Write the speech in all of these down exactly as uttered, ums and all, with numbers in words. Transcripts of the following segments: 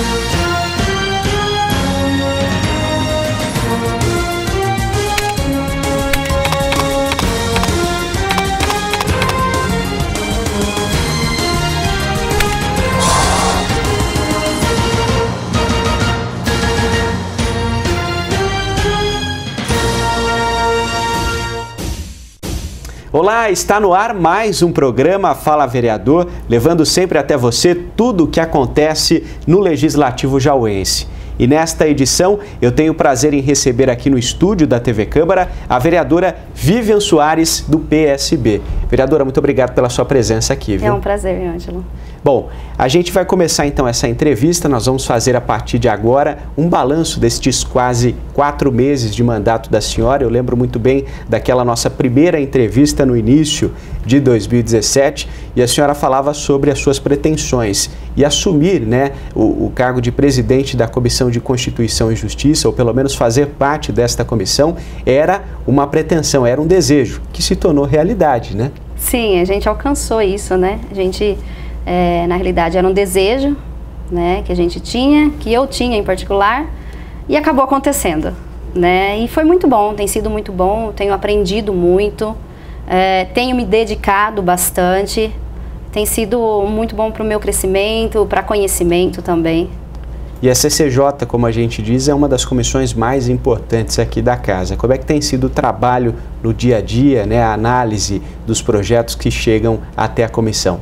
Olá, está no ar mais um programa Fala Vereador, levando sempre até você tudo o que acontece no Legislativo Jauense. E nesta edição eu tenho o prazer em receber aqui no estúdio da T V Câmara a vereadora Vivian Soares, do P S B. Vereadora, muito obrigado pela sua presença aqui, viu? É um prazer, Ângelo. Bom, a gente vai começar então essa entrevista, nós vamos fazer a partir de agora um balanço destes quase quatro meses de mandato da senhora. Eu lembro muito bem daquela nossa primeira entrevista no início de dois mil e dezessete e a senhora falava sobre as suas pretensões e assumir, né, o, o cargo de presidente da Comissão de Constituição e Justiça, ou pelo menos fazer parte desta comissão, era uma pretensão, era um desejo que se tornou realidade, né? Sim, a gente alcançou isso, né? A gente... É, na realidade era um desejo, né, que a gente tinha, que eu tinha em particular, e acabou acontecendo, né, e foi muito bom, tem sido muito bom, tenho aprendido muito, é, tenho me dedicado bastante, tem sido muito bom para o meu crescimento, para conhecimento também. E a C C J, como a gente diz, é uma das comissões mais importantes aqui da casa. Como é que tem sido o trabalho no dia a dia, né, a análise dos projetos que chegam até a comissão?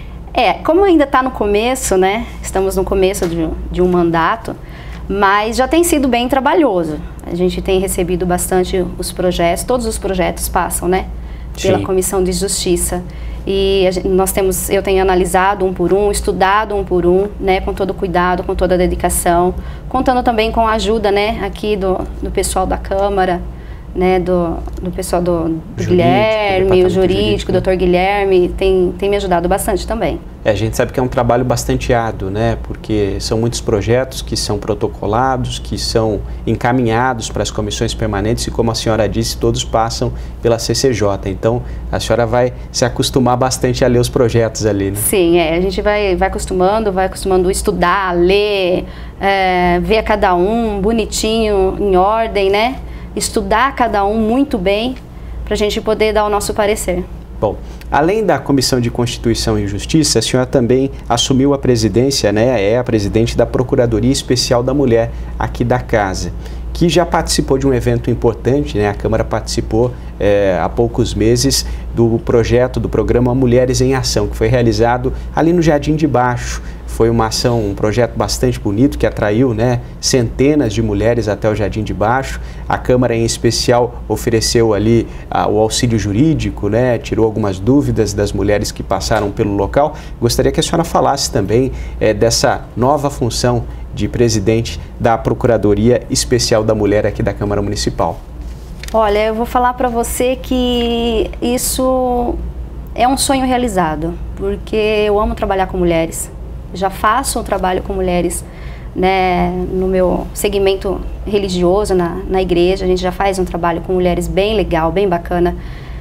É, como ainda está no começo, né, estamos no começo de, de um mandato, mas já tem sido bem trabalhoso. A gente tem recebido bastante os projetos, todos os projetos passam, né, pela Sim. Comissão de Justiça. E a gente, nós temos, eu tenho analisado um por um, estudado um por um, né, com todo cuidado, com toda a dedicação, contando também com a ajuda, né, aqui do, do pessoal da Câmara, né, do, do pessoal do, do jurídico, Guilherme, o jurídico, o doutor Guilherme, tem, tem me ajudado bastante também. É, a gente sabe que é um trabalho bastante árduo, né, porque são muitos projetos que são protocolados, que são encaminhados para as comissões permanentes e, como a senhora disse, todos passam pela C C J. Então, a senhora vai se acostumar bastante a ler os projetos ali, né? Sim, é, a gente vai, vai acostumando, vai acostumando a estudar, ler, é, ver a cada um bonitinho, em ordem, né? Estudar cada um muito bem para a gente poder dar o nosso parecer. Bom, além da Comissão de Constituição e Justiça, a senhora também assumiu a presidência, né, é a presidente da Procuradoria Especial da Mulher aqui da casa, que já participou de um evento importante, né, a Câmara participou é, há poucos meses do projeto, do programa Mulheres em Ação, que foi realizado ali no Jardim de Baixo. Foi uma ação, um projeto bastante bonito que atraiu, né, centenas de mulheres até o Jardim de Baixo. A Câmara, em especial, ofereceu ali ah, o auxílio jurídico, né, tirou algumas dúvidas das mulheres que passaram pelo local. Gostaria que a senhora falasse também é, dessa nova função de presidente da Procuradoria Especial da Mulher aqui da Câmara Municipal. Olha, eu vou falar para você que isso é um sonho realizado, porque eu amo trabalhar com mulheres. Já faço um trabalho com mulheres, né, no meu segmento religioso, na, na igreja. A gente já faz um trabalho com mulheres bem legal, bem bacana.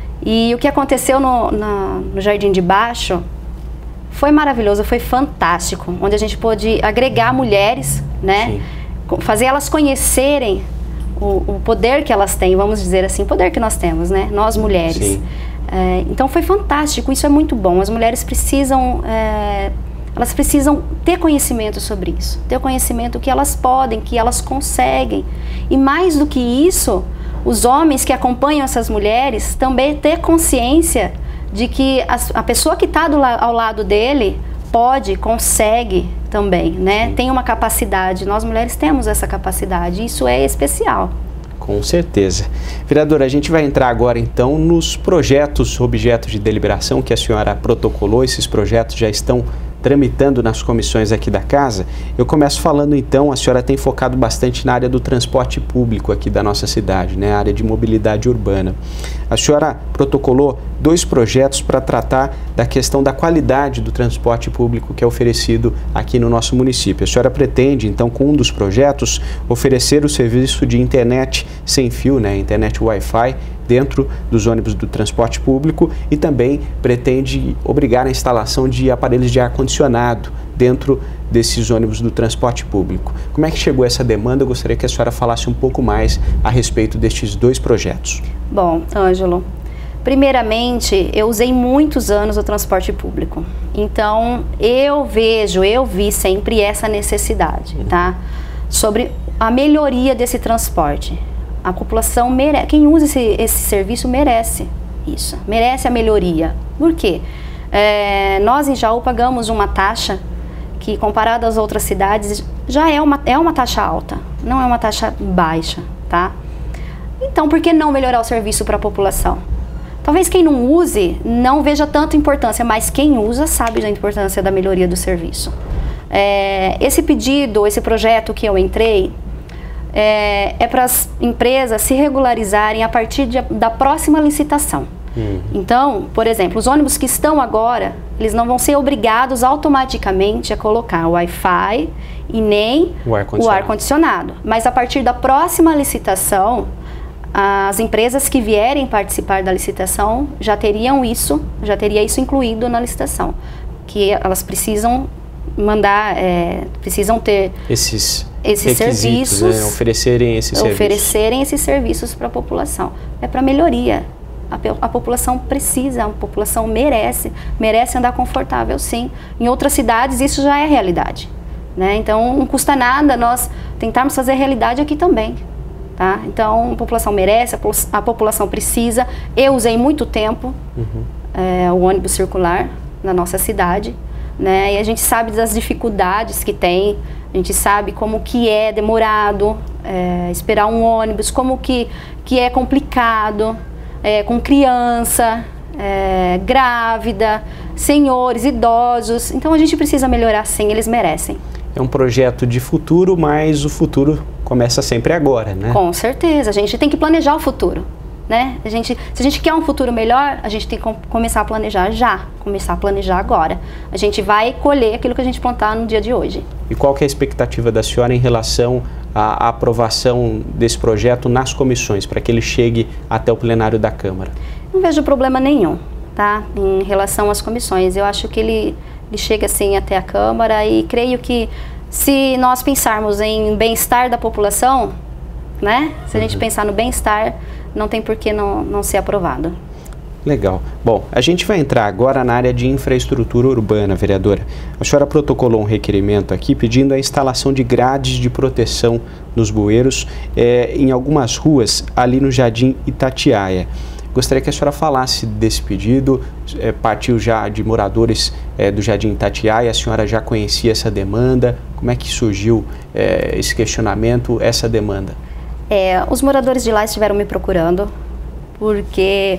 E o que aconteceu no, na, no Jardim de Baixo foi maravilhoso, foi fantástico. Onde a gente pôde agregar mulheres, né, fazer elas conhecerem o, o poder que elas têm, vamos dizer assim, o poder que nós temos, né, nós mulheres. É, então foi fantástico, isso é muito bom. As mulheres precisam... É, Elas precisam ter conhecimento sobre isso, ter conhecimento que elas podem, que elas conseguem. E mais do que isso, os homens que acompanham essas mulheres também ter consciência de que a, a pessoa que está ao lado dele pode, consegue também, né? Tem uma capacidade, nós mulheres temos essa capacidade, isso é especial. Com certeza. Vereadora, a gente vai entrar agora então nos projetos, objetos de deliberação que a senhora protocolou. Esses projetos já estão tramitando nas comissões aqui da casa. Eu começo falando então, a senhora tem focado bastante na área do transporte público aqui da nossa cidade, né, a área de mobilidade urbana. A senhora protocolou dois projetos para tratar da questão da qualidade do transporte público que é oferecido aqui no nosso município. A senhora pretende então, com um dos projetos, oferecer o serviço de internet sem fio, né, internet Wi-Fi, dentro dos ônibus do transporte público, e também pretende obrigar a instalação de aparelhos de ar-condicionado dentro desses ônibus do transporte público. Como é que chegou essa demanda? Eu gostaria que a senhora falasse um pouco mais a respeito destes dois projetos. Bom, Ângelo, primeiramente, eu usei muitos anos o transporte público. Então, eu vejo, eu vi sempre essa necessidade, tá? Sobre a melhoria desse transporte. A população merece, quem usa esse, esse serviço merece isso, merece a melhoria. Por quê? É, nós em Jaú pagamos uma taxa que, comparada às outras cidades, já é uma, é uma taxa alta, não é uma taxa baixa, tá? Então, por que não melhorar o serviço para a população? Talvez quem não use não veja tanta importância, mas quem usa sabe da importância da melhoria do serviço. É, esse pedido, esse projeto que eu entrei, é, é para as empresas se regularizarem a partir de, da próxima licitação. Uhum. Então, por exemplo, os ônibus que estão agora, eles não vão ser obrigados automaticamente a colocar o Wi-Fi e nem o ar-condicionado. Mas a partir da próxima licitação, as empresas que vierem participar da licitação já teriam isso, já teria isso incluído na licitação, que elas precisam mandar, é, precisam ter esses, esses serviços, né? oferecerem esses oferecerem serviços. esses serviços para a população. É para melhoria. A, a população precisa, a população merece, merece andar confortável, sim. Em outras cidades isso já é realidade, né? Então não custa nada nós tentarmos fazer realidade aqui também. Tá? Então a população merece, a população precisa. Eu usei muito tempo uhum. é, o ônibus circular na nossa cidade, né? E a gente sabe das dificuldades que tem, a gente sabe como que é demorado é, esperar um ônibus, como que, que é complicado é, com criança, é, grávida, senhores, idosos. Então a gente precisa melhorar, sim, eles merecem. É um projeto de futuro, mas o futuro começa sempre agora, né? Com certeza, a gente tem que planejar o futuro, né? A gente, se a gente quer um futuro melhor, a gente tem que começar a planejar já, começar a planejar agora. A gente vai colher aquilo que a gente plantar no dia de hoje. E qual que é a expectativa da senhora em relação à aprovação desse projeto nas comissões, para que ele chegue até o plenário da Câmara? Não vejo problema nenhum, tá? Em relação às comissões, eu acho que ele, ele chega assim até a Câmara e creio que se nós pensarmos em bem-estar da população, né? Se a gente uhum. pensar no bem-estar, não tem por que não, não ser aprovado. Legal. Bom, a gente vai entrar agora na área de infraestrutura urbana, vereadora. A senhora protocolou um requerimento aqui pedindo a instalação de grades de proteção nos bueiros é, em algumas ruas ali no Jardim Itatiaia. Gostaria que a senhora falasse desse pedido, é, partiu já de moradores é, do Jardim Itatiaia, a senhora já conhecia essa demanda, como é que surgiu é, esse questionamento, essa demanda? É, os moradores de lá estiveram me procurando, porque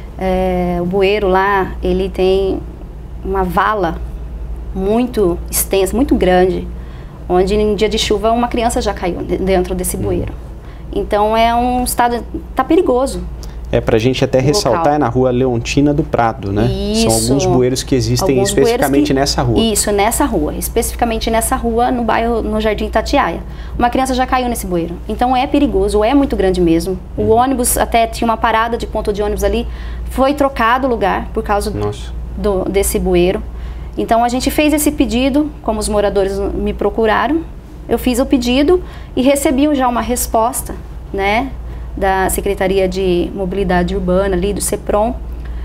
é, o bueiro lá, ele tem uma vala muito extensa, muito grande, onde em dia de chuva uma criança já caiu dentro desse bueiro. Então é um estado, tá perigoso. É, para a gente até ressaltar, local. É na rua Leontina do Prado, né? Isso. São alguns bueiros que existem alguns especificamente que, nessa rua. Isso, nessa rua, especificamente nessa rua, no bairro, no Jardim Itatiaia. Uma criança já caiu nesse bueiro, então é perigoso, é muito grande mesmo. O hum. ônibus, até tinha uma parada de ponto de ônibus ali, foi trocado o lugar por causa do, desse bueiro. Então a gente fez esse pedido, como os moradores me procuraram, eu fiz o pedido e recebi já uma resposta, né? Da Secretaria de Mobilidade Urbana, ali do CEPROM,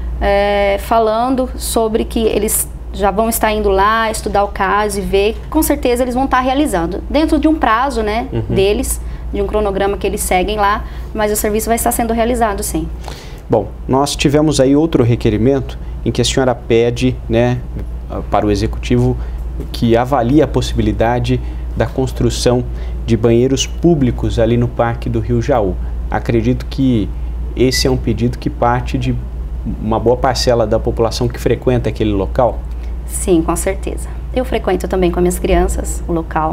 é, falando sobre que eles já vão estar indo lá estudar o caso e ver, com certeza eles vão estar realizando, dentro de um prazo, né, uhum. deles, de um cronograma que eles seguem lá, mas o serviço vai estar sendo realizado, sim. Bom, nós tivemos aí outro requerimento em que a senhora pede, né, para o Executivo que avalie a possibilidade da construção de banheiros públicos ali no Parque do Rio Jaú. Acredito que esse é um pedido que parte de uma boa parcela da população que frequenta aquele local? Sim, com certeza. Eu frequento também com as minhas crianças o local.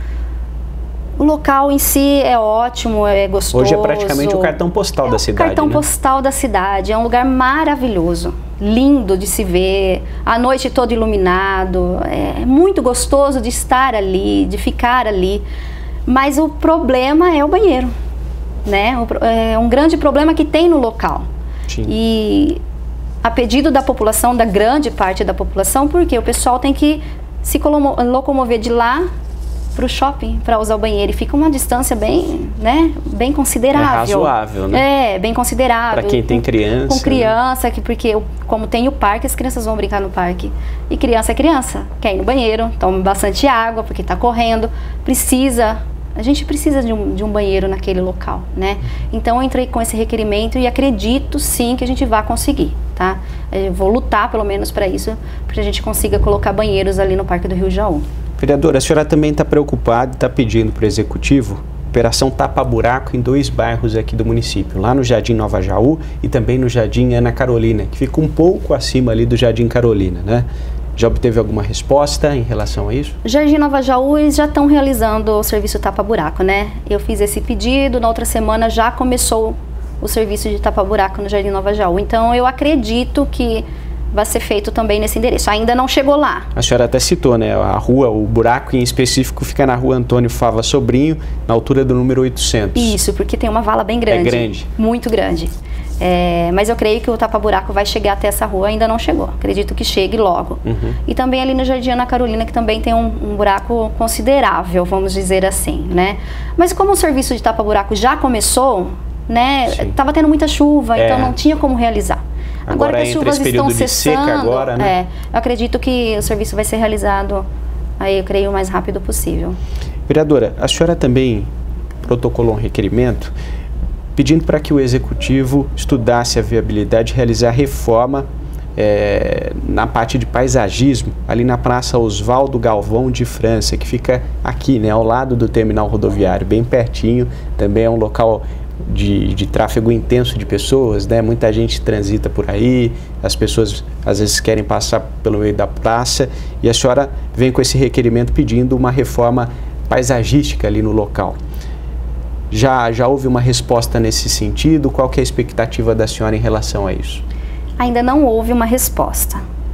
O local em si é ótimo, é gostoso. Hoje é praticamente o cartão postal é da cidade, o cartão né? postal da cidade. É um lugar maravilhoso, lindo de se ver, a noite todo iluminado. É muito gostoso de estar ali, de ficar ali. Mas o problema é o banheiro. Né? É um grande problema que tem no local. Sim. E a pedido da população, da grande parte da população, porque o pessoal tem que se locomover de lá para o shopping para usar o banheiro, e fica uma distância bem, né, bem considerável. É razoável, né? É, bem considerável. Para quem tem criança. Com, com criança, que, porque como tem o parque, as crianças vão brincar no parque. E criança é criança, quer ir no banheiro, toma bastante água porque está correndo, precisa... A gente precisa de um, de um banheiro naquele local, né? Então eu entrei com esse requerimento e acredito sim que a gente vai conseguir, tá? Eu vou lutar pelo menos para isso, para que a gente consiga colocar banheiros ali no Parque do Rio Jaú. Vereadora, a senhora também está preocupada e está pedindo para o Executivo operação tapa-buraco em dois bairros aqui do município, lá no Jardim Nova Jaú e também no Jardim Ana Carolina, que fica um pouco acima ali do Jardim Carolina, né? Já obteve alguma resposta em relação a isso? Jardim Nova Jaú, eles já estão realizando o serviço tapa-buraco, né? Eu fiz esse pedido, na outra semana já começou o serviço de tapa-buraco no Jardim Nova Jaú. Então eu acredito que vai ser feito também nesse endereço. Ainda não chegou lá. A senhora até citou, né? A rua, o buraco em específico fica na rua Antônio Fava Sobrinho, na altura do número oitocentos. Isso, porque tem uma vala bem grande. É grande. Muito grande. É, mas eu creio que o tapa-buraco vai chegar até essa rua, ainda não chegou. Acredito que chegue logo. Uhum. E também ali no Jardim Ana Carolina, que também tem um, um buraco considerável, vamos dizer assim, né? Mas como o serviço de tapa-buraco já começou, né? Sim. Tava tendo muita chuva, é. Então não tinha como realizar. Agora, agora que as chuvas estão cessando, agora, né? é, eu acredito que o serviço vai ser realizado, aí eu creio, o mais rápido possível. Vereadora, a senhora também protocolou um requerimento pedindo para que o Executivo estudasse a viabilidade de realizar reforma é, na parte de paisagismo, ali na Praça Oswaldo Galvão de França, que fica aqui, né, ao lado do terminal rodoviário, bem pertinho. Também é um local de, de tráfego intenso de pessoas, né? Muita gente transita por aí, as pessoas às vezes querem passar pelo meio da praça, e a senhora vem com esse requerimento pedindo uma reforma paisagística ali no local. Já, já houve uma resposta nesse sentido? Qual que é a expectativa da senhora em relação a isso? Ainda não houve uma resposta,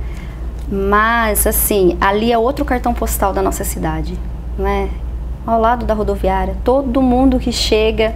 mas assim, ali é outro cartão postal da nossa cidade, né? Ao lado da rodoviária, todo mundo que chega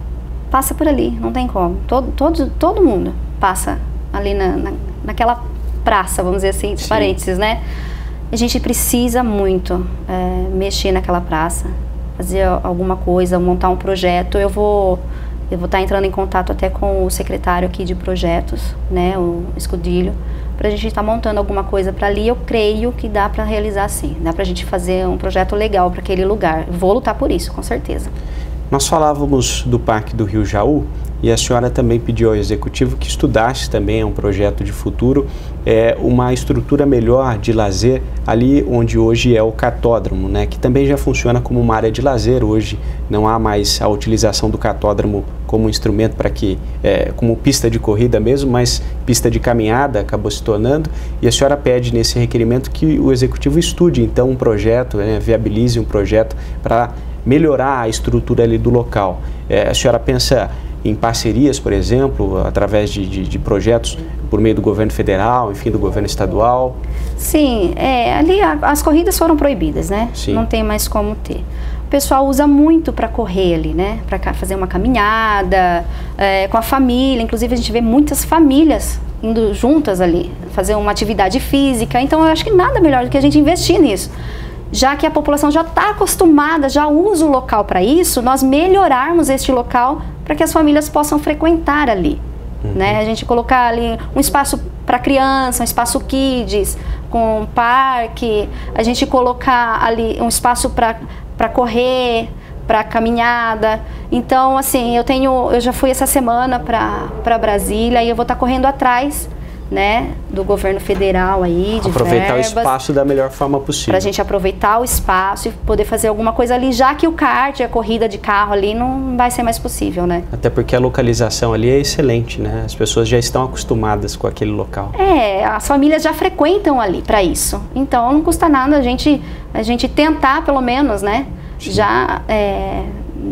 passa por ali, não tem como. Todo, todo, todo mundo passa ali na, na, naquela praça, vamos dizer assim, entre parênteses, né? A gente precisa muito é, mexer naquela praça, fazer alguma coisa, montar um projeto. Eu vou eu vou estar entrando em contato até com o secretário aqui de projetos, né, o Escudilho, para a gente estar montando alguma coisa para ali. Eu creio que dá para realizar sim, dá para a gente fazer um projeto legal para aquele lugar. Vou lutar por isso, com certeza. Nós falávamos do Parque do Rio Jaú e a senhora também pediu ao Executivo que estudasse também, é um projeto de futuro, é, uma estrutura melhor de lazer ali onde hoje é o catódromo, né, que também já funciona como uma área de lazer. Hoje não há mais a utilização do catódromo como instrumento para que, é, como pista de corrida mesmo, mas pista de caminhada acabou se tornando, e a senhora pede nesse requerimento que o Executivo estude então um projeto, né, viabilize um projeto para melhorar a estrutura ali do local. É, a senhora pensa em parcerias, por exemplo, através de, de, de projetos por meio do governo federal, enfim, do governo estadual? Sim, é, ali a, as corridas foram proibidas, né? Sim. Não tem mais como ter. O pessoal usa muito para correr ali, né? Para fazer uma caminhada, é, com a família. Inclusive a gente vê muitas famílias indo juntas ali, fazer uma atividade física. Então eu acho que nada melhor do que a gente investir nisso. Já que a população já está acostumada, já usa o local para isso, nós melhorarmos este local para que as famílias possam frequentar ali. Uhum. Né? A gente colocar ali um espaço para criança, um espaço kids, com um parque, a gente colocar ali um espaço para correr, para caminhada. Então, assim, eu tenho, eu já fui essa semana para Brasília e eu vou estar tá correndo atrás, né, do governo federal aí, de aproveitar verbas, o espaço da melhor forma possível. Para a gente aproveitar o espaço e poder fazer alguma coisa ali, já que o kart, a corrida de carro ali não vai ser mais possível, né? Até porque a localização ali é excelente, né? As pessoas já estão acostumadas com aquele local. É, as famílias já frequentam ali para isso. Então não custa nada a gente, a gente tentar pelo menos, né? Sim. Já, é,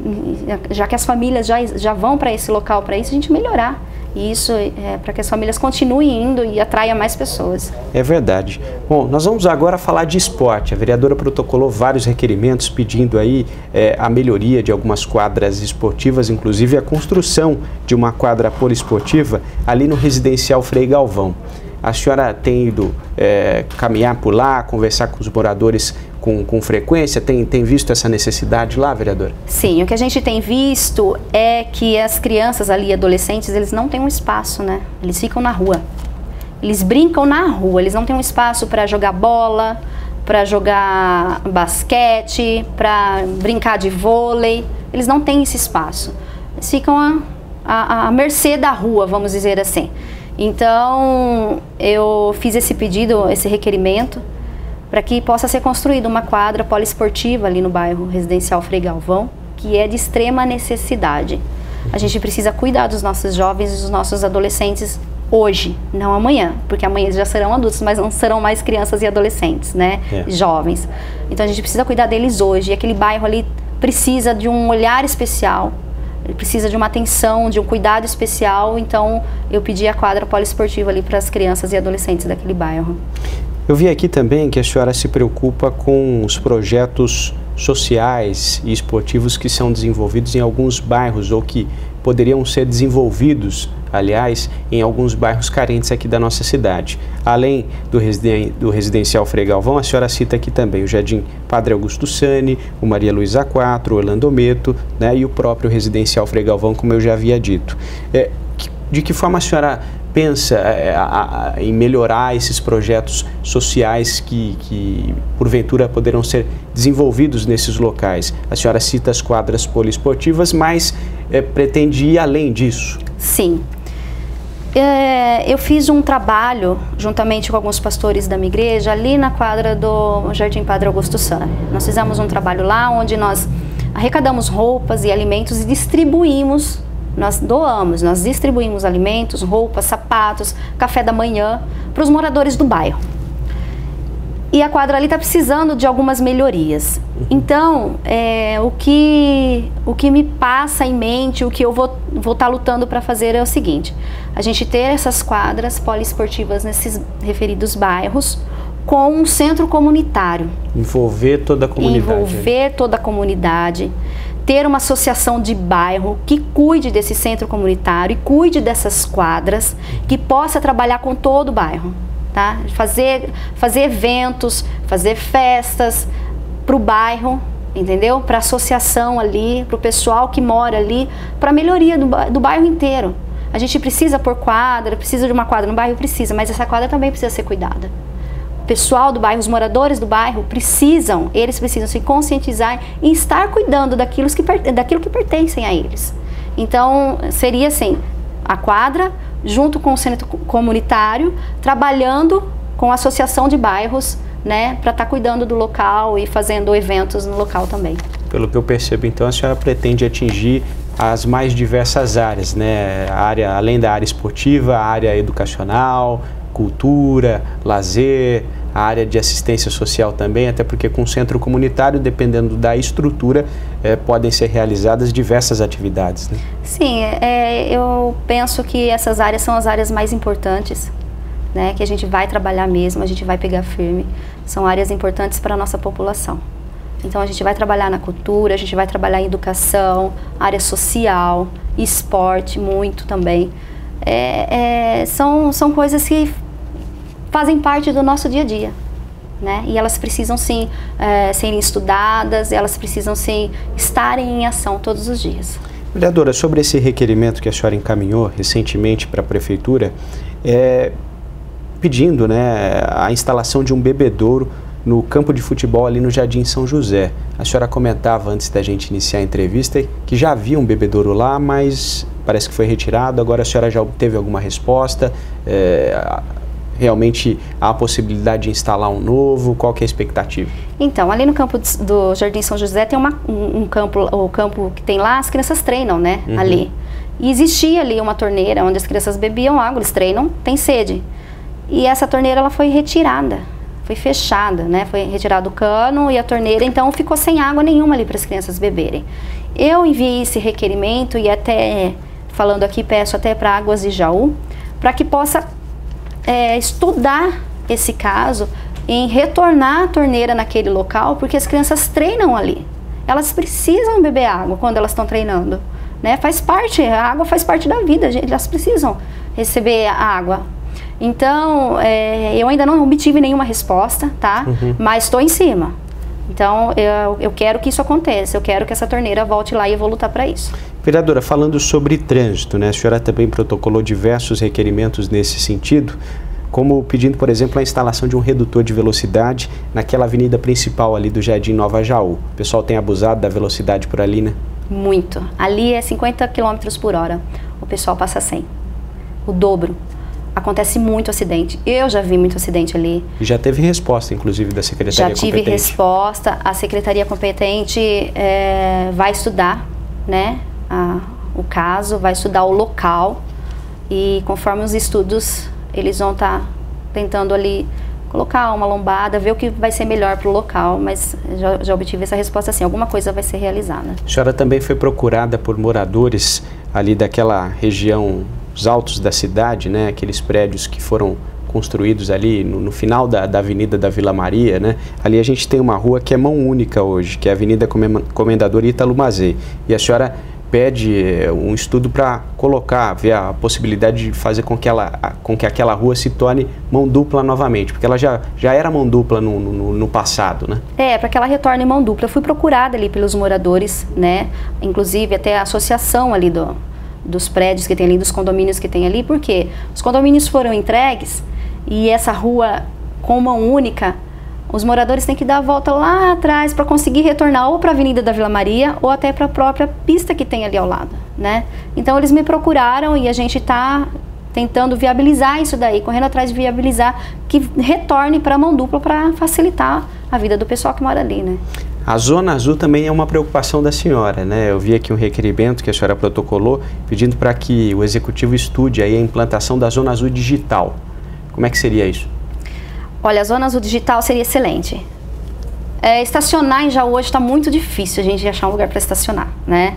já que as famílias já, já vão para esse local para isso, a gente melhorar. E isso é para que as famílias continuem indo e atraia mais pessoas. É verdade. Bom, nós vamos agora falar de esporte. A vereadora protocolou vários requerimentos pedindo aí é, a melhoria de algumas quadras esportivas, inclusive a construção de uma quadra poliesportiva ali no residencial Frei Galvão. A senhora tem ido é, caminhar por lá, conversar com os moradores com, com frequência? Tem, tem visto essa necessidade lá, vereadora? Sim, o que a gente tem visto é que as crianças ali, adolescentes, eles não têm um espaço, né? Eles ficam na rua. Eles brincam na rua, eles não têm um espaço para jogar bola, para jogar basquete, para brincar de vôlei. Eles não têm esse espaço. Eles ficam a, a, a mercê da rua, vamos dizer assim. Então, eu fiz esse pedido, esse requerimento, para que possa ser construída uma quadra poliesportiva ali no bairro Residencial Frei Galvão, que é de extrema necessidade. A gente precisa cuidar dos nossos jovens e dos nossos adolescentes hoje, não amanhã, porque amanhã eles já serão adultos, mas não serão mais crianças e adolescentes, né? É. Jovens. Então a gente precisa cuidar deles hoje, e aquele bairro ali precisa de um olhar especial, ele precisa de uma atenção, de um cuidado especial. Então eu pedi a quadra poliesportiva ali para as crianças e adolescentes daquele bairro. Eu vi aqui também que a senhora se preocupa com os projetos sociais e esportivos que são desenvolvidos em alguns bairros, ou que poderiam ser desenvolvidos, aliás, em alguns bairros carentes aqui da nossa cidade. Além do, residen do Residencial Frei Galvão, a senhora cita aqui também o Jardim Padre Augusto Sani, o Maria Luísa quatro, o Orlando Meto, né, e o próprio Residencial Frei Galvão, como eu já havia dito. É, de que forma a senhora pensa é, a, a, em melhorar esses projetos sociais que, que, porventura, poderão ser desenvolvidos nesses locais? A senhora cita as quadras poliesportivas, mas é, pretende ir além disso? Sim. É, eu fiz um trabalho, juntamente com alguns pastores da minha igreja, ali na quadra do Jardim Padre Augusto Sani. Nós fizemos um trabalho lá, onde nós arrecadamos roupas e alimentos e distribuímos. Nós doamos, nós distribuímos alimentos, roupas, sapatos, café da manhã para os moradores do bairro. E a quadra ali está precisando de algumas melhorias. Então, é, o, que, o que me passa em mente, o que eu vou vou estar lutando para fazer é o seguinte: a gente ter essas quadras poliesportivas nesses referidos bairros, com um centro comunitário. Envolver toda a comunidade. Envolver toda a comunidade. Ter uma associação de bairro que cuide desse centro comunitário e cuide dessas quadras, que possa trabalhar com todo o bairro, tá? Fazer, fazer eventos, fazer festas para o bairro, entendeu? Para a associação ali, para o pessoal que mora ali, para a melhoria do, do bairro inteiro. A gente precisa pôr quadra, precisa de uma quadra no bairro, precisa, mas essa quadra também precisa ser cuidada. O pessoal do bairro, os moradores do bairro precisam, eles precisam se conscientizar e estar cuidando daquilo que, daquilo que pertencem a eles. Então, seria assim, a quadra junto com o centro comunitário, trabalhando com a associação de bairros, né, para estar cuidando do local e fazendo eventos no local também. Pelo que eu percebo, então, a senhora pretende atingir as mais diversas áreas, né? A área, além da área esportiva, a área educacional, cultura, lazer, a área de assistência social também, até porque com o centro comunitário, dependendo da estrutura, é, podem ser realizadas diversas atividades, né? Sim, é, eu penso que essas áreas são as áreas mais importantes, né, que a gente vai trabalhar mesmo, a gente vai pegar firme. São áreas importantes para a nossa população. Então a gente vai trabalhar na cultura, a gente vai trabalhar em educação, área social, esporte, muito também. É, é, são, são coisas que fazem parte do nosso dia a dia, né? E elas precisam sim é, serem estudadas, elas precisam sim estarem em ação todos os dias. Vereadora, sobre esse requerimento que a senhora encaminhou recentemente para a Prefeitura, é, pedindo, né, a instalação de um bebedouro no campo de futebol ali no Jardim São José. A senhora comentava antes da gente iniciar a entrevista que já havia um bebedouro lá, mas parece que foi retirado. Agora a senhora já obteve alguma resposta? É, realmente há a possibilidade de instalar um novo? Qual que é a expectativa? Então, ali no campo do Jardim São José tem uma, um, um campo, o campo que tem lá, as crianças treinam, né, uhum. ali. E existia ali uma torneira onde as crianças bebiam água, eles treinam, tem sede. E essa torneira ela foi retirada, foi fechada, né, foi retirado o cano e a torneira, então ficou sem água nenhuma ali para as crianças beberem. Eu enviei esse requerimento e até, falando aqui, peço até para Águas de Jaú, para que possa É, estudar esse caso em retornar a torneira naquele local, porque as crianças treinam ali. Elas precisam beber água quando elas estão treinando, né? Faz parte, a água faz parte da vida, gente, elas precisam receber a água. Então, é, eu ainda não obtive nenhuma resposta, tá? Uhum. Mas estou em cima. Então, eu, eu quero que isso aconteça, eu quero que essa torneira volte lá e eu vou lutar para isso. Vereadora, falando sobre trânsito, né? A senhora também protocolou diversos requerimentos nesse sentido, como pedindo, por exemplo, a instalação de um redutor de velocidade naquela avenida principal ali do Jardim Nova Jaú. O pessoal tem abusado da velocidade por ali, né? Muito. Ali é cinquenta quilômetros por hora, o pessoal passa cem, o dobro. Acontece muito acidente. Eu já vi muito acidente ali. E já teve resposta, inclusive, da secretaria competente? Já tive resposta. A secretaria competente é, vai estudar, né, a, o caso, vai estudar o local e conforme os estudos, eles vão estar tá tentando ali colocar uma lombada, ver o que vai ser melhor para o local, mas já, já obtive essa resposta assim, alguma coisa vai ser realizada. A senhora também foi procurada por moradores ali daquela região, os altos da cidade, né, aqueles prédios que foram construídos ali no, no final da, da Avenida da Vila Maria, né? Ali a gente tem uma rua que é mão única hoje, que é a Avenida Comendador Ítalo Mazei. E a senhora pede um estudo para colocar, ver a possibilidade de fazer com que, ela, com que aquela rua se torne mão dupla novamente, porque ela já, já era mão dupla no, no, no passado, né? É, para que ela retorne mão dupla. Eu fui procurada ali pelos moradores, né? Inclusive até a associação ali do, dos prédios que tem ali, dos condomínios que tem ali, porque os condomínios foram entregues e essa rua com mão única, os moradores têm que dar a volta lá atrás para conseguir retornar ou para a Avenida da Vila Maria ou até para a própria pista que tem ali ao lado, né? Então eles me procuraram e a gente está tentando viabilizar isso daí, correndo atrás de viabilizar que retorne para a mão dupla para facilitar a vida do pessoal que mora ali, né? A Zona Azul também é uma preocupação da senhora, né? Eu vi aqui um requerimento que a senhora protocolou pedindo para que o Executivo estude aí a implantação da Zona Azul digital. Como é que seria isso? Olha, a Zona Azul digital seria excelente. É, estacionar em Jaú hoje está muito difícil a gente achar um lugar para estacionar, né?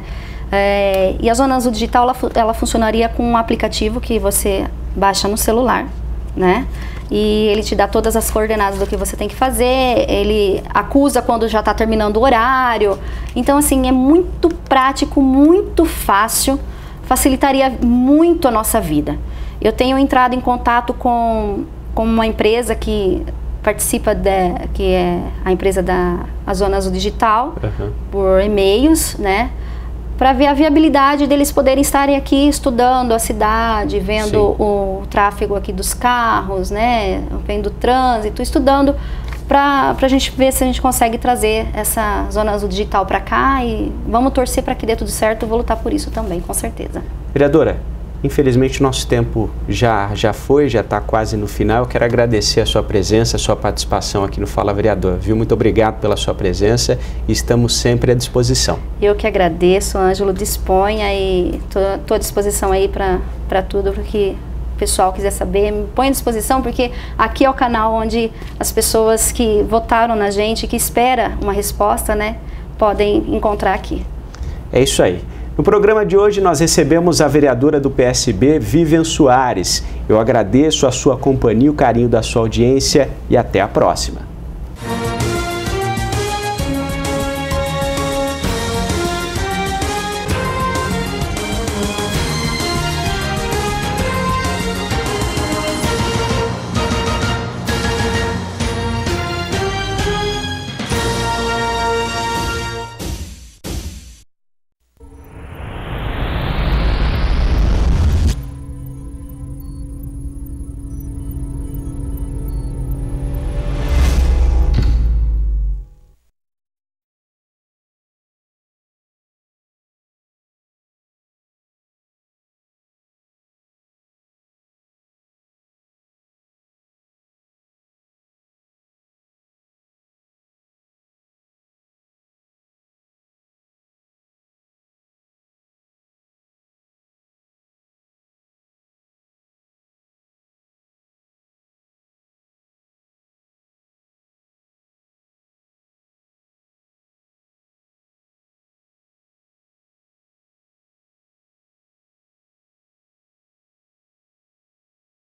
É, e a Zona Azul digital, ela, ela funcionaria com um aplicativo que você baixa no celular, né? E ele te dá todas as coordenadas do que você tem que fazer, ele acusa quando já está terminando o horário. Então, assim, é muito prático, muito fácil, facilitaria muito a nossa vida. Eu tenho entrado em contato com, com uma empresa que participa, de, que é a empresa da a Zona Azul Digital, uhum. por e-mails, né? Para ver a viabilidade deles poderem estarem aqui estudando a cidade, vendo o, o tráfego aqui dos carros, né, vendo o trânsito, estudando para a gente ver se a gente consegue trazer essa Zona Azul Digital para cá e vamos torcer para que dê tudo certo. Eu vou lutar por isso também, com certeza. Vereadora, infelizmente nosso tempo já, já foi, já está quase no final. Eu quero agradecer a sua presença, a sua participação aqui no Fala Vereador, viu? Muito obrigado pela sua presença e estamos sempre à disposição. Eu que agradeço, Ângelo, disponha e estou à disposição aí para tudo, porque o pessoal quiser saber, me põe à disposição, porque aqui é o canal onde as pessoas que votaram na gente, que espera uma resposta, né, podem encontrar aqui. É isso aí. No programa de hoje nós recebemos a vereadora do P S B, Vivian Soares. Eu agradeço a sua companhia, o carinho da sua audiência e até a próxima.